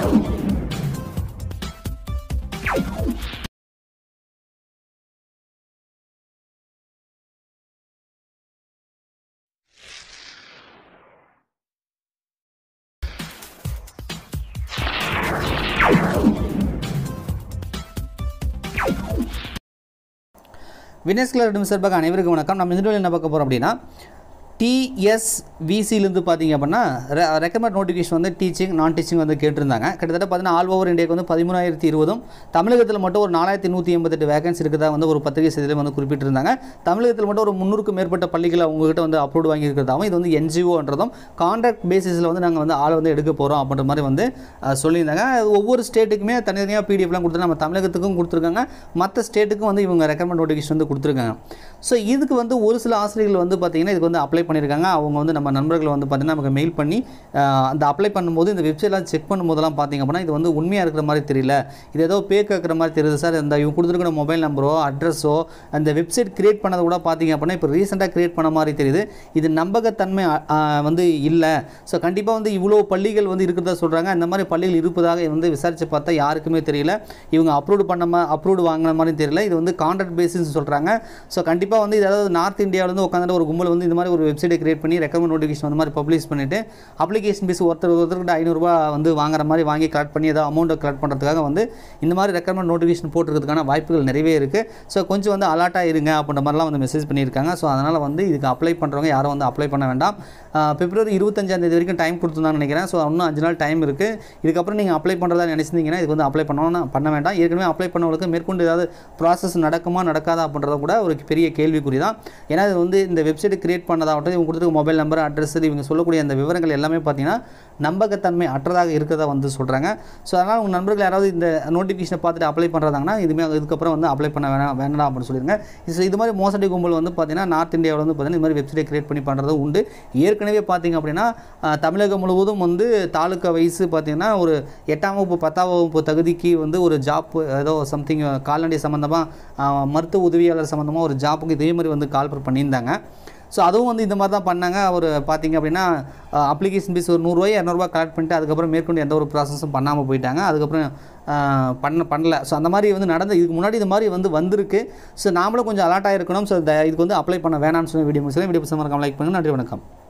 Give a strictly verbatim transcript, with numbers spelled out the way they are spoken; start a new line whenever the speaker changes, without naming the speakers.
Winxclass சார்பாக அனைவருக்கும் வணக்கம். நம்ம இந்த வீடியோல என்ன பார்க்க போறோம் அப்படினா T S V C ல இருந்து பாத்தீங்க அப்படினா ரெக்கமெண்ட் நோட்டிஃபிகேஷன் வந்து டீச்சிங் நான் டீச்சிங் வந்து கேட்டிருந்தாங்க. கிட்டத்தட்ட பாத்தீங்கன்னா ஆல் ஓவர் இந்தியாக்கு வந்து பதிமூணாயிரத்து இருபது தமிழகத்துல மட்டும் ஒரு நாலாயிரத்து நூற்று எண்பத்தி எட்டு வேகன்சி இருக்குதா வந்து ஒரு பத்திரிகை செய்தியில வந்து குறிப்பிட்டிருந்தாங்க. தமிழகத்துல மட்டும் ஒரு முந்நூறுக்கு மேற்பட்ட பள்ளிகளை அவங்க கிட்ட வந்து அப்லோட் வாங்கி இருக்கிறதாவும் இது வந்து N G O ன்றதும் கான்ட்ராக்ட் பேசிஸ்ல வந்து நாங்க வந்து ஆள் வந்து எடுக்க போறோம் அப்படின்ற மாதிரி வந்து சொல்லியிருந்தாங்க. ஒவ்வொரு ஸ்டேட்டுக்குமே தனித்தனியா P D F லாம் கொடுத்து நம்ம தமிழகத்துக்கும் கொடுத்திருக்காங்க. மற்ற ஸ்டேட்டுக்கும் வந்து இவங்க ரெக்கமெண்ட் நோட்டிஃபிகேஷன் வந்து கொடுத்திருக்காங்க. சோ இதுக்கு வந்து ஒரு சில ஆசிரியர்கள் வந்து பாத்தீங்கன்னா இதுக்கு வந்து அப்ளை பண்ணிருக்காங்க. அவங்க வந்து நம்ம நண்பர்கள் வந்து பாத்தீங்கன்னா நமக்கு மெயில் பண்ணி அந்த அப்ளை பண்ணும்போது இந்த வெப்சைட்லாம் செக் பண்ணும்போதெல்லாம் பாத்தீங்க அப்படினா இது வந்து உண்மையா இருக்கிற மாதிரி தெரியல. இது ஏதோ பேக் ஆக்குற மாதிரி தெரியுது சார். இந்த இவங்க கொடுத்திருக்கிற மொபைல் நம்பரோ அட்ரஸோ அந்த வெப்சைட் கிரியேட் பண்ணது கூட பாத்தீங்க அப்படினா இப்போ ரீசன்ட்டா கிரியேட் பண்ண மாதிரி தெரியுது. இது நம்பகத்தன்மை வந்து இல்ல. சோ கண்டிப்பா வந்து இவ்வளவு பள்ளிகள் வந்து இருக்குதா சொல்றாங்க. அந்த மாதிரி பள்ளிகள் இருப்பதாக வந்து விசாரிச்சு பார்த்தா யாருக்குமே தெரியல. இவங்க அப்லோட் பண்ண அப்லோட் வாங்குன மாதிரி தெரியல. இது வந்து கான்ட்ராக்ட் பேசிஸ் சொல்றாங்க. சோ கண்டிப்பா வந்து இதாவது நார்த் இந்தியால இருந்து உட்கார்ந்து ஒரு கும்பல் வந்து இந்த மாதிரி ஒரு வெப்சைட் கிரியேட் பண்ணி ரெக்கமெண்ட் நோட்டிஃபிகேஷன் அந்த மாதிரி பப்ளிஷ் பண்ணிட்டு அப்ளிகேஷன் ஃபீஸ் ஒருத்தர் ஒருத்தருக்கு ஐநூறு ரூபாய் வந்து வாங்குற மாதிரி வாங்கி கலெக்ட் பண்ணி ஏதாவது அமௌண்ட் கலெக்ட் பண்றதுக்காக வந்து இந்த மாதிரி ரெக்கமெண்ட் நோட்டிஃபிகேஷன் போட்டுக்கிறதுக்கான வாய்ப்புகள் நிறையவே இருக்கு. சோ கொஞ்சம் வந்து அலர்ட்டா இருங்க அப்படின்ற மாதிரிலாம் வந்து மெசேஜ் பண்ணியிருக்காங்க. சோ அதனால வந்து இதுக்கு அப்ளை பண்றவங்க யாரும் வந்து அப்ளை பண்ண வேண்டாம். பிப்ரவரி இருபத்தஞ்சாம் தேதி வரைக்கும் டைம் கொடுத்துருந்தான்னு நினைக்கிறேன். சோ இன்னும் அஞ்சு நாள் டைம் இருக்கு. இதுக்கப்புறம் நீங்க அப்ளை பண்றதா நினைச்சீங்கன்னா இதுக்கு வந்து அப்ளை பண்ணணும் பண்ண வேண்டாம். ஏற்கனவே அப்ளை பண்ணவங்களுக்கு மேற்கொண்டு ஏதாவது ப்ராசஸ் நடக்குமா நடக்காதா அப்படின்றத கூட ஒரு பெரிய கேள்விக்குறி தான். ஏன்னா இது வந்து இந்த வெப்சைட் கிரியேட் பண்ணதாகட்டும் இவங்க கொடுத்துருக்க மொபைல் நம்பர் அட்ரஸ் இவங்க சொல்லக்கூடிய அந்த விவரங்கள் எல்லாமே பார்த்தீங்கன்னா நம்பகத்தன்மை அற்றதாக இருக்கிறதா வந்து சொல்றாங்க. ஸோ அதனால் உங்கள் நண்பர்கள் யாராவது இந்த நோட்டிஃபிகேஷனை பார்த்துட்டு அப்ளை பண்ணுறாங்கன்னா இதுமே இதுக்கப்புறம் வந்து அப்ளை பண்ண வேணாம் வேண்டாம் அப்படின்னு சொல்லிடுங்க. இது இது மாதிரி மோசடி கும்பல் வந்து பார்த்தீங்கன்னா நார்த் இந்தியாவில் வந்து பார்த்தீங்கன்னா இது மாதிரி வெப்சைட்டை கிரியேட் பண்ணி பண்ணுறது உண்டு. ஏற்கனவே பார்த்தீங்க அப்படின்னா தமிழகம் முழுவதும் வந்து தாலுக்கா வயசு பார்த்தீங்கன்னா ஒரு எட்டாம் வகுப்பு பத்தாம் வகுப்பு தகுதிக்கு வந்து ஒரு ஜாப் ஏதோ சம்திங் கால்நடை சம்மந்தமாக மருத்துவ உதவியாளர் சம்மந்தமாக ஒரு ஜாப்புக்கு இதே மாதிரி வந்து கால் பண்ணியிருந்தாங்க. ஸோ அதுவும் வந்து இந்த மாதிரி தான் பண்ணாங்க. அவர் பார்த்தீங்க அப்படின்னா அப்ளிகேஷன் ஃபீஸ் ஒரு நூறுரூவா இரநூறுவா கலெக்ட் பண்ணிட்டு அதுக்கப்புறம் மேற்கொண்டு எந்த ஒரு ப்ராசஸும் பண்ணாமல் போயிட்டாங்க. அதுக்கப்புறம் பண்ண பண்ணல. ஸோ அந்த மாதிரி வந்து நடந்து இதுக்கு முன்னாடி இது மாதிரி வந்து வந்திருக்கு. ஸோ நாமளும் கொஞ்சம் அலர்ட்டாக இருக்கணும். ஸோ இதுக்கு வந்து அப்ளை பண்ண வேணாம்னு சொல்லி வீடியோ முடிச்சு வீடியோ மறக்காம லைக் பண்ணுங்கள். நன்றி, வணக்கம்.